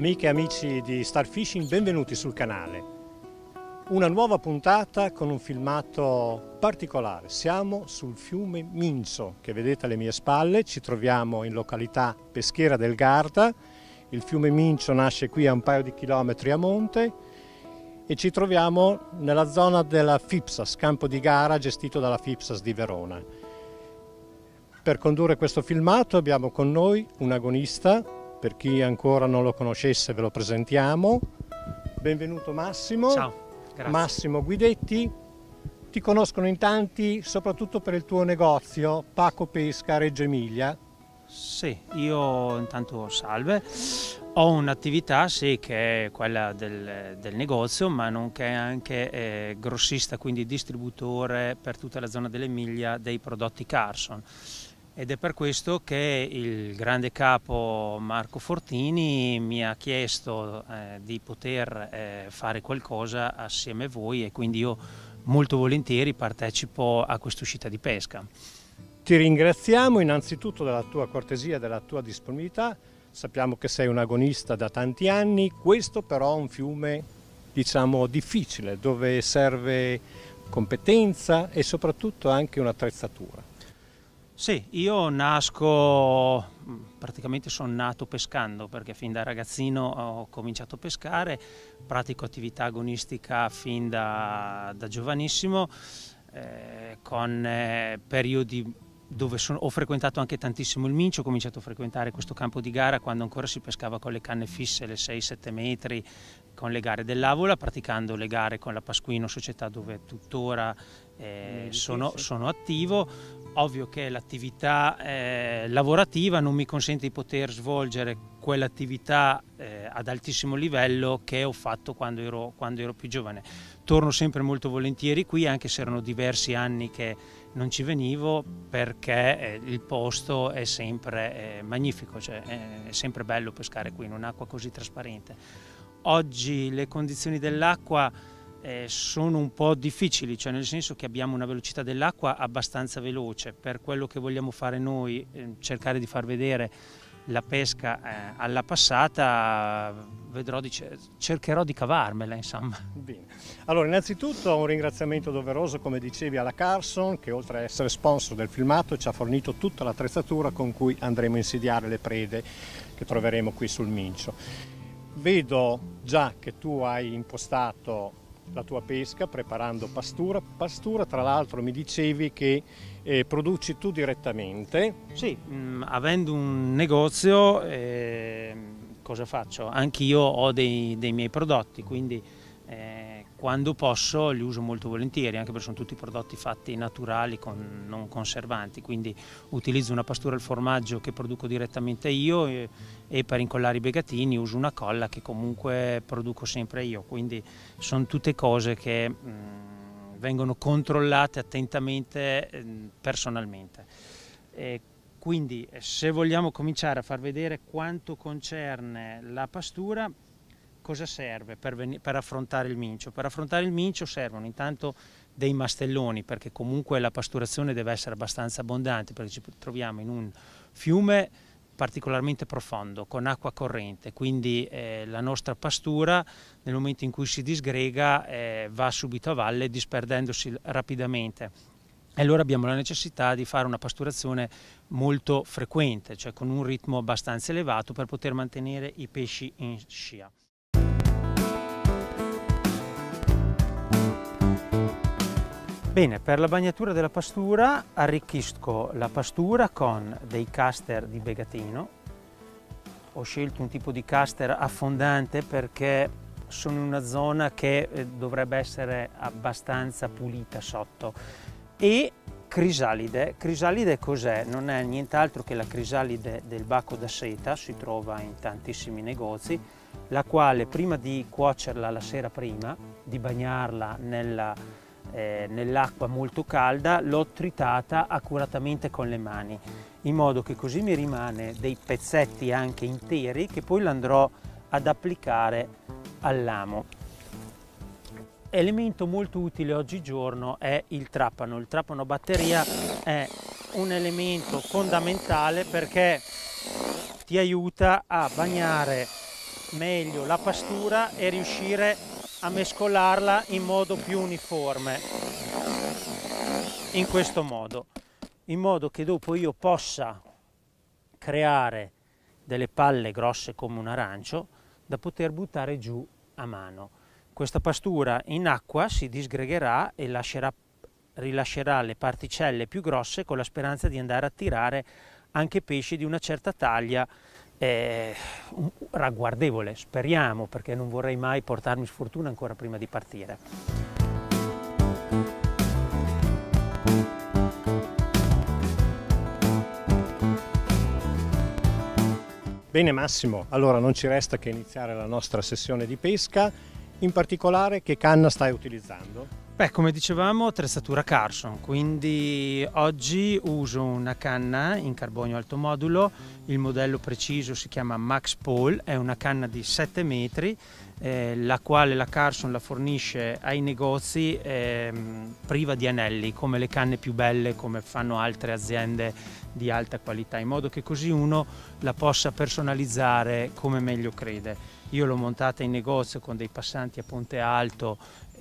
Amiche e amici di Star Fishing, benvenuti sul canale. Una nuova puntata con un filmato particolare. Siamo sul fiume Mincio, che vedete alle mie spalle. Ci troviamo in località peschiera del Garda. Il fiume Mincio nasce qui a un paio di chilometri a monte e ci troviamo nella zona della FIPSAS, campo di gara gestito dalla FIPSAS di Verona. Per condurre questo filmato abbiamo con noi un agonista. Per chi ancora non lo conoscesse ve lo presentiamo. Benvenuto Massimo. Ciao, grazie. Massimo Guidetti. Ti conoscono in tanti soprattutto per il tuo negozio Paco Pesca a Reggio Emilia. Sì, io intanto salve, ho un'attività sì che è quella del negozio, ma nonché anche grossista, quindi distributore per tutta la zona dell'Emilia dei prodotti Carson. Ed è per questo che il grande capo Marco Fortini mi ha chiesto di poter fare qualcosa assieme a voi e quindi io molto volentieri partecipo a quest'uscita di pesca. Ti ringraziamo innanzitutto della tua cortesia e della tua disponibilità. Sappiamo che sei un agonista da tanti anni, questo però è un fiume diciamo difficile dove serve competenza e soprattutto anche un'attrezzatura. Sì, io praticamente sono nato pescando perché fin da ragazzino ho cominciato a pescare, pratico attività agonistica fin da giovanissimo, con periodi dove ho frequentato anche tantissimo il Mincio. Ho cominciato a frequentare questo campo di gara quando ancora si pescava con le canne fisse, le 6-7 metri, con le gare dell'Avola, praticando le gare con la Pasquino, società dove tuttora sono attivo. Ovvio che l'attività lavorativa non mi consente di poter svolgere quell'attività ad altissimo livello che ho fatto quando ero più giovane. Torno sempre molto volentieri qui, anche se erano diversi anni che non ci venivo, perché il posto è sempre magnifico, cioè è sempre bello pescare qui in un'acqua così trasparente. Oggi le condizioni dell'acqua sono un po' difficili, cioè nel senso che abbiamo una velocità dell'acqua abbastanza veloce per quello che vogliamo fare noi, cercare di far vedere la pesca alla passata. Cercherò di cavarmela, insomma. Bene. Allora, innanzitutto un ringraziamento doveroso, come dicevi, alla Carson, che oltre a essere sponsor del filmato ci ha fornito tutta l'attrezzatura con cui andremo a insidiare le prede che troveremo qui sul Mincio. Vedo già che tu hai impostato la tua pesca preparando pastura, tra l'altro mi dicevi che produci tu direttamente. Sì, avendo un negozio cosa faccio? Anch'io ho dei miei prodotti, quindi quando posso li uso molto volentieri, anche perché sono tutti prodotti fatti naturali, non conservanti, quindi utilizzo una pastura al formaggio che produco direttamente io e per incollare i begatini uso una colla che comunque produco sempre io, quindi sono tutte cose che vengono controllate attentamente personalmente. Quindi se vogliamo cominciare a far vedere quanto concerne la pastura, cosa serve per affrontare il Mincio? Per affrontare il Mincio servono intanto dei mastelloni, perché comunque la pasturazione deve essere abbastanza abbondante, perché ci troviamo in un fiume particolarmente profondo, con acqua corrente, quindi la nostra pastura nel momento in cui si disgrega va subito a valle disperdendosi rapidamente. E allora abbiamo la necessità di fare una pasturazione molto frequente, cioè con un ritmo abbastanza elevato per poter mantenere i pesci in scia. Bene, per la bagnatura della pastura arricchisco la pastura con dei caster di begatino. Ho scelto un tipo di caster affondante perché sono in una zona che dovrebbe essere abbastanza pulita sotto. E crisalide. Crisalide cos'è? Non è nient'altro che la crisalide del bacco da seta, si trova in tantissimi negozi, la quale prima di cuocerla la sera prima, di bagnarla nell'acqua molto calda, l'ho tritata accuratamente con le mani, in modo che così mi rimane dei pezzetti anche interi che poi l'andrò ad applicare all'amo. Elemento molto utile oggigiorno è il trapano. Il trapano a batteria è un elemento fondamentale perché ti aiuta a bagnare meglio la pastura e riuscire a mescolarla in modo più uniforme, in questo modo, in modo che dopo io possa creare delle palle grosse come un arancio da poter buttare giù a mano. Questa pastura in acqua si disgregherà e rilascerà le particelle più grosse con la speranza di andare a attirare anche pesci di una certa taglia ragguardevole, speriamo, perché non vorrei mai portarmi sfortuna ancora prima di partire. Bene Massimo, allora non ci resta che iniziare la nostra sessione di pesca. In particolare, che canna stai utilizzando? Beh, come dicevamo, attrezzatura Carson, quindi oggi uso una canna in carbonio alto modulo, il modello preciso si chiama Max Pole, è una canna di 7 metri, la quale la Carson la fornisce ai negozi priva di anelli, come le canne più belle, come fanno altre aziende di alta qualità, in modo che così uno la possa personalizzare come meglio crede. Io l'ho montata in negozio con dei passanti a Ponte Alto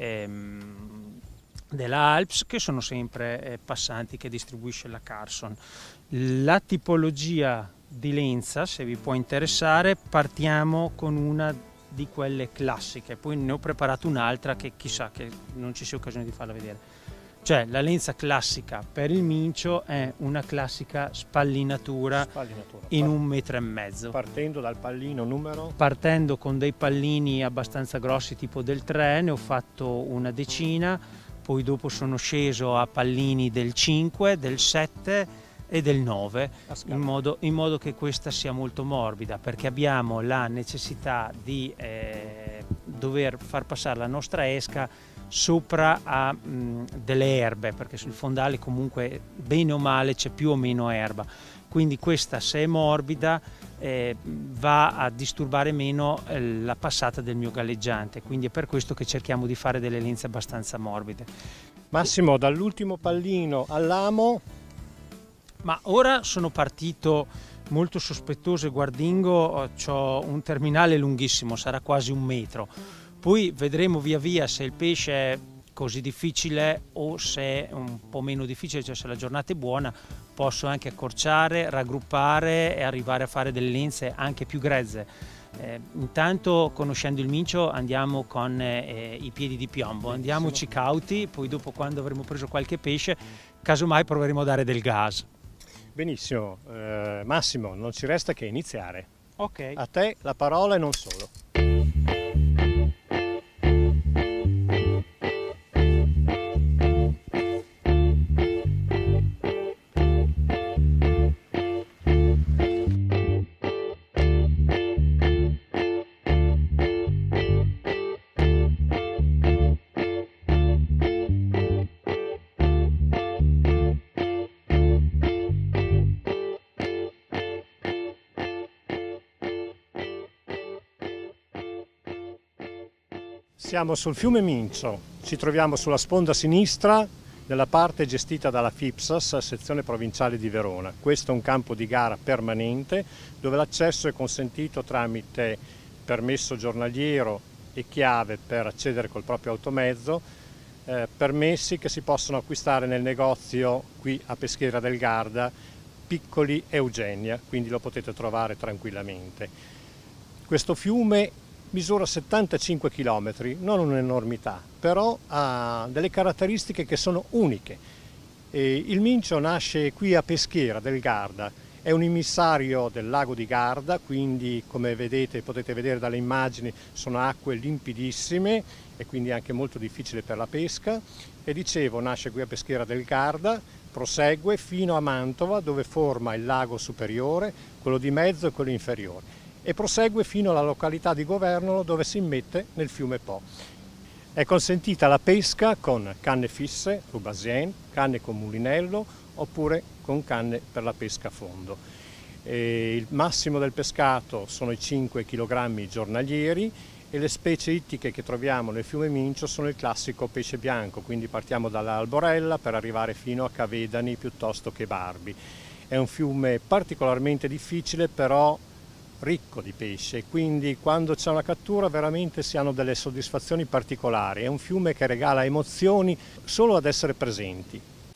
della Alps, che sono sempre passanti che distribuisce la Carson. La tipologia di lenza, se vi può interessare, partiamo con una di quelle classiche, poi ne ho preparato un'altra che chissà che non ci sia occasione di farla vedere. Cioè la lenza classica per il mincio è una classica spallinatura in 1,5 metri. Partendo dal pallino numero? Partendo con dei pallini abbastanza grossi tipo del 3, ne ho fatto una decina, poi dopo sono sceso a pallini del 5, del 7 e del 9, in modo che questa sia molto morbida, perché abbiamo la necessità di dover far passare la nostra esca sopra a delle erbe, perché sul fondale comunque bene o male c'è più o meno erba, quindi questa, se è morbida, va a disturbare meno la passata del mio galleggiante, quindi è per questo che cerchiamo di fare delle lenze abbastanza morbide. Massimo, dall'ultimo pallino all'amo? Ma ora sono partito molto sospettoso e guardingo, ho un terminale lunghissimo, sarà quasi 1 metro. Poi vedremo via via se il pesce è così difficile o se è un po' meno difficile, cioè se la giornata è buona posso anche accorciare, raggruppare e arrivare a fare delle lenze anche più grezze. Intanto, conoscendo il mincio, andiamo con i piedi di piombo, andiamoci cauti, poi dopo, quando avremo preso qualche pesce, casomai proveremo a dare del gas. Benissimo, Massimo, non ci resta che iniziare. Ok. A te la parola e non solo. Siamo sul fiume Mincio, ci troviamo sulla sponda sinistra della parte gestita dalla FIPSAS, sezione provinciale di Verona. Questo è un campo di gara permanente dove l'accesso è consentito tramite permesso giornaliero e chiave per accedere col proprio automezzo, permessi che si possono acquistare nel negozio qui a Peschiera del Garda, Piccoli Eugenia, quindi lo potete trovare tranquillamente. Questo fiume misura 75 km, non un'enormità, però ha delle caratteristiche che sono uniche. Il Mincio nasce qui a Peschiera del Garda, è un immissario del lago di Garda, quindi come vedete, potete vedere dalle immagini, sono acque limpidissime e quindi anche molto difficile per la pesca. E dicevo, nasce qui a Peschiera del Garda, prosegue fino a Mantova, dove forma il lago superiore, quello di mezzo e quello inferiore, e prosegue fino alla località di Governolo, dove si immette nel fiume Po. È consentita la pesca con canne fisse, rubasien, canne con mulinello oppure con canne per la pesca a fondo. Il massimo del pescato sono i 5 kg giornalieri e le specie ittiche che troviamo nel fiume Mincio sono il classico pesce bianco, quindi partiamo dall'Alborella per arrivare fino a Cavedani piuttosto che Barbi. È un fiume particolarmente difficile, però ricco di pesce, quindi quando c'è una cattura veramente si hanno delle soddisfazioni particolari. È un fiume che regala emozioni solo ad essere presenti.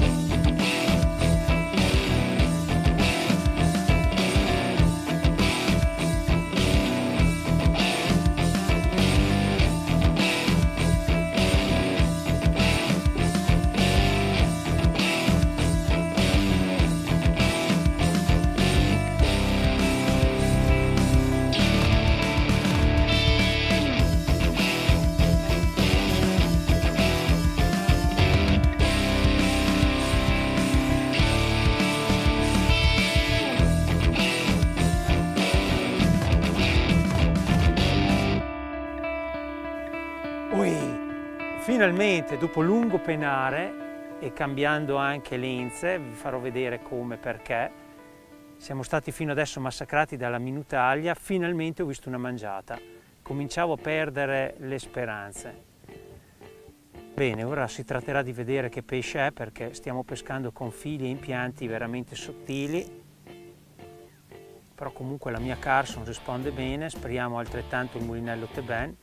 Finalmente, dopo lungo penare e cambiando anche lenze, vi farò vedere come e perché, siamo stati fino adesso massacrati dalla minutaglia, finalmente ho visto una mangiata. Cominciavo a perdere le speranze. Bene, ora si tratterà di vedere che pesce è, perché stiamo pescando con fili e impianti veramente sottili, però comunque la mia Carson risponde bene, speriamo altrettanto il mulinello Teben.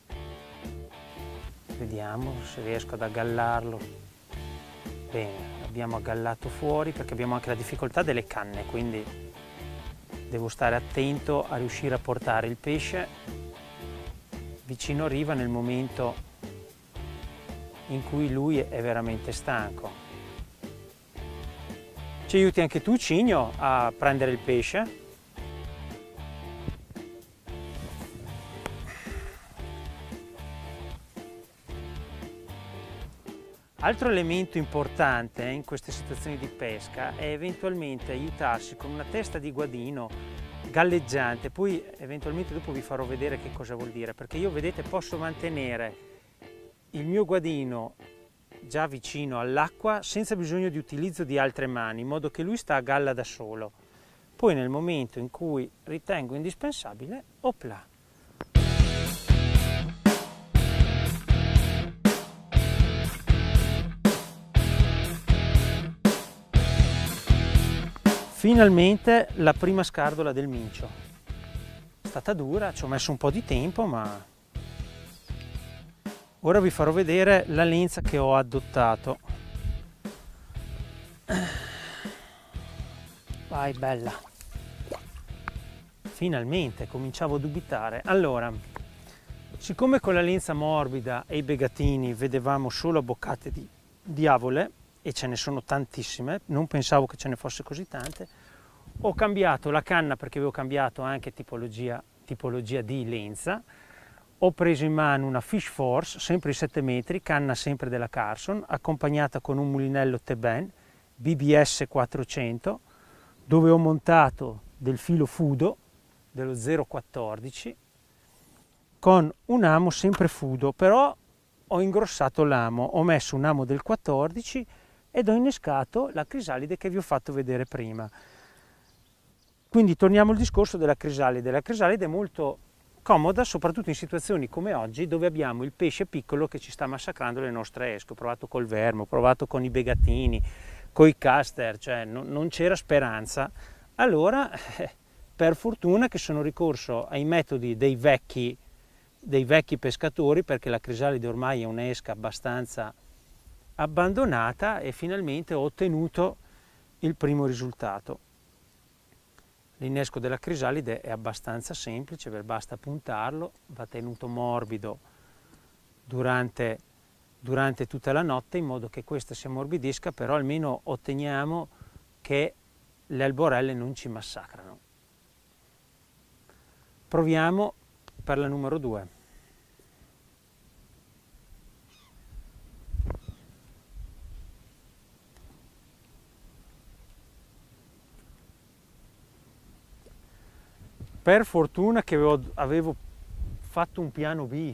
Vediamo se riesco ad aggallarlo. Bene, l'abbiamo aggallato fuori perché abbiamo anche la difficoltà delle canne, quindi devo stare attento a riuscire a portare il pesce vicino a riva nel momento in cui lui è veramente stanco. Ci aiuti anche tu, Cigno, a prendere il pesce? Altro elemento importante in queste situazioni di pesca è eventualmente aiutarsi con una testa di guadino galleggiante, poi eventualmente dopo vi farò vedere che cosa vuol dire, perché io, vedete, posso mantenere il mio guadino già vicino all'acqua senza bisogno di utilizzo di altre mani, in modo che lui sta a galla da solo. Poi nel momento in cui ritengo indispensabile, opla! Finalmente la prima scardola del mincio. È stata dura, ci ho messo un po' di tempo, ma ora vi farò vedere la lenza che ho adottato. Vai, bella. Finalmente, cominciavo a dubitare. Allora, siccome con la lenza morbida e i begatini vedevamo solo boccate di diavole, e ce ne sono tantissime, non pensavo che ce ne fosse così tante, ho cambiato la canna perché avevo cambiato anche tipologia di lenza, ho preso in mano una Fish Force, sempre di 7 metri, canna sempre della Carson, accompagnata con un mulinello Teben BBS 400, dove ho montato del filo Fudo, dello 0,14, con un amo sempre Fudo, però ho ingrossato l'amo, ho messo un amo del 14 ed ho innescato la crisalide che vi ho fatto vedere prima. Quindi torniamo al discorso della crisalide. La crisalide è molto comoda, soprattutto in situazioni come oggi, dove abbiamo il pesce piccolo che ci sta massacrando le nostre esche. Ho provato col vermo, ho provato con i begatini, con i caster, cioè non c'era speranza. Allora, per fortuna che sono ricorso ai metodi dei vecchi pescatori, perché la crisalide ormai è un'esca abbastanza abbandonata, e finalmente ho ottenuto il primo risultato. L'innesco della crisalide è abbastanza semplice, basta puntarlo, va tenuto morbido durante tutta la notte, in modo che questa si ammorbidisca, però almeno otteniamo che le alborelle non ci massacrano. Proviamo per la numero 2. Per fortuna che avevo fatto un piano B.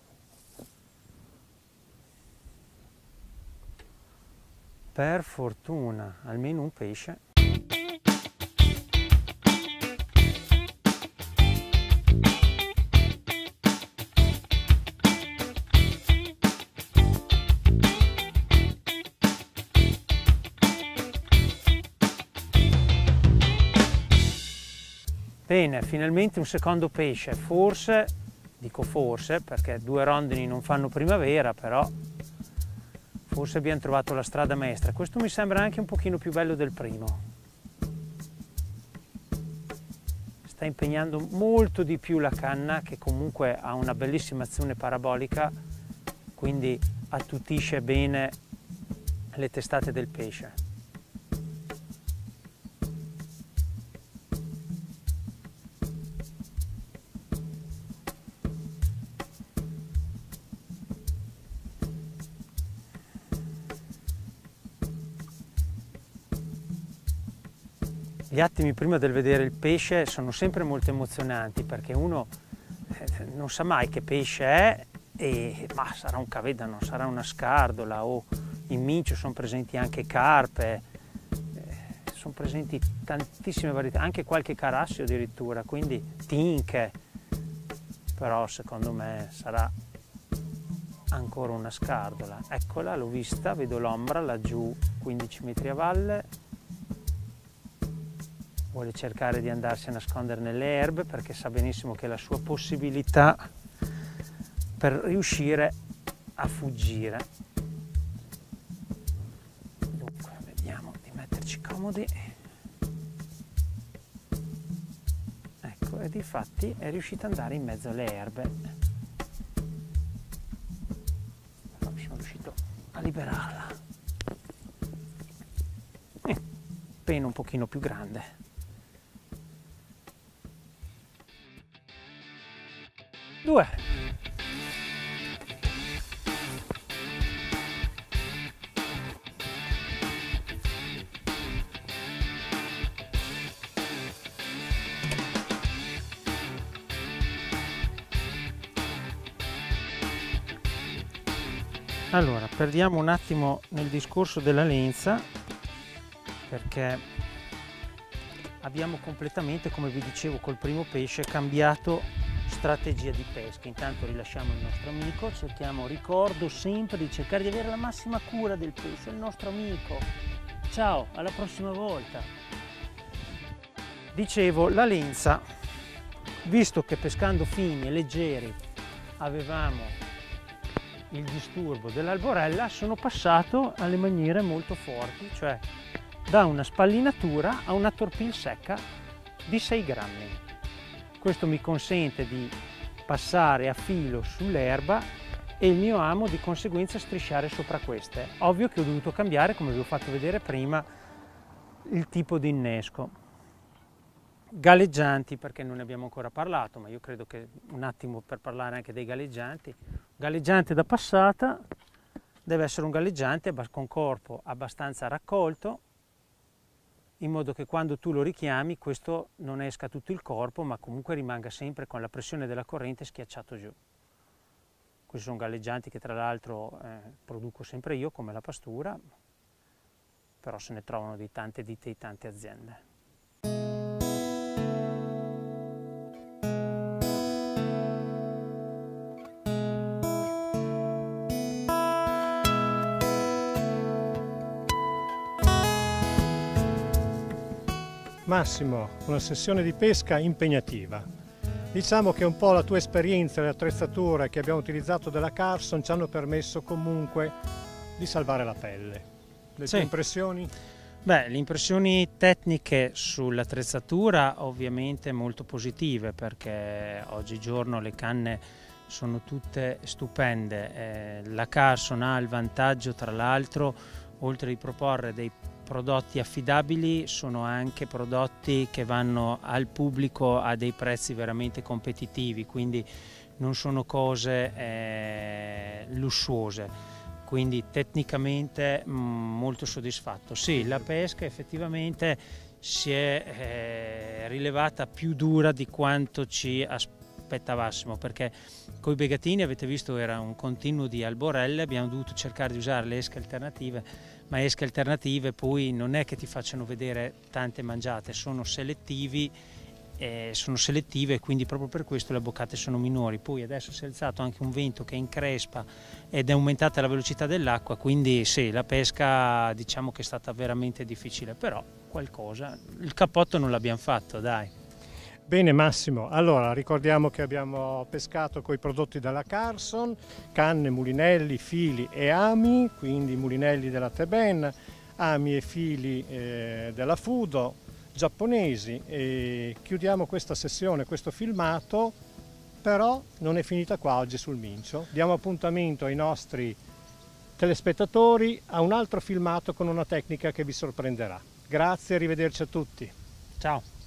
Per fortuna, almeno un pesce. Bene, finalmente un secondo pesce, forse, dico forse perché 2 rondini non fanno primavera, però forse abbiamo trovato la strada maestra. Questo mi sembra anche un pochino più bello del primo. Sta impegnando molto di più la canna, che comunque ha una bellissima azione parabolica, quindi attutisce bene le testate del pesce. Gli attimi prima del vedere il pesce sono sempre molto emozionanti, perché uno non sa mai che pesce è, ma sarà un cavedano, sarà una scardola, o in mincio sono presenti anche carpe, sono presenti tantissime varietà, anche qualche carassio addirittura, quindi tinche, però secondo me sarà ancora una scardola. Eccola, l'ho vista, vedo l'ombra laggiù 15 metri a valle. Vuole cercare di andarsi a nascondere nelle erbe, perché sa benissimo che è la sua possibilità per riuscire a fuggire. Dunque, vediamo di metterci comodi. Ecco, e difatti è riuscita ad andare in mezzo alle erbe. Però sono riuscito a liberarla. Pena un pochino più grande. Due. Allora, perdiamo un attimo nel discorso della lenza, perché abbiamo completamente, come vi dicevo col primo pesce, cambiato strategia di pesca. Intanto rilasciamo il nostro amico, ricordo sempre di cercare di avere la massima cura del pesce, il nostro amico. Ciao, alla prossima volta. Dicevo, la lenza, visto che pescando fini e leggeri avevamo il disturbo dell'alborella, sono passato alle maniere molto forti, cioè da una spallinatura a una torpille secca di 6 grammi. Questo mi consente di passare a filo sull'erba e il mio amo di conseguenza strisciare sopra queste. Ovvio che ho dovuto cambiare, come vi ho fatto vedere prima, il tipo di innesco. Galleggianti, perché non ne abbiamo ancora parlato, ma io credo che un attimo per parlare anche dei galleggianti. Galleggiante da passata deve essere un galleggiante con corpo abbastanza raccolto, in modo che quando tu lo richiami questo non esca tutto il corpo, ma comunque rimanga sempre con la pressione della corrente schiacciato giù. Questi sono galleggianti che tra l'altro produco sempre io, come la pastura, però se ne trovano di tante ditte e tante aziende. Massimo, una sessione di pesca impegnativa. Diciamo che un po' la tua esperienza e le attrezzature che abbiamo utilizzato della Carson ci hanno permesso comunque di salvare la pelle. Le tue impressioni? Beh, le impressioni tecniche sull'attrezzatura ovviamente molto positive, perché oggigiorno le canne sono tutte stupende. La Carson ha il vantaggio, tra l'altro, oltre di proporre dei prodotti affidabili, sono anche prodotti che vanno al pubblico a dei prezzi veramente competitivi, quindi non sono cose lussuose, quindi tecnicamente molto soddisfatto. Sì, la pesca effettivamente si è rilevata più dura di quanto ci aspettavassimo, perché con i begatini avete visto era un continuo di alborelle, abbiamo dovuto cercare di usare le esche alternative, ma esche alternative poi non è che ti facciano vedere tante mangiate, sono selettive e quindi proprio per questo le boccate sono minori. Poi adesso si è alzato anche un vento che increspa ed è aumentata la velocità dell'acqua, quindi sì, la pesca diciamo che è stata veramente difficile, però qualcosa, il cappotto non l'abbiamo fatto, dai. Bene Massimo, allora ricordiamo che abbiamo pescato con i prodotti della Carson, canne, mulinelli, fili e ami, quindi mulinelli della Teben, ami e fili della Fudo, giapponesi, e chiudiamo questa sessione, questo filmato, però non è finita qua oggi sul Mincio. Diamo appuntamento ai nostri telespettatori a un altro filmato con una tecnica che vi sorprenderà. Grazie, arrivederci a tutti. Ciao.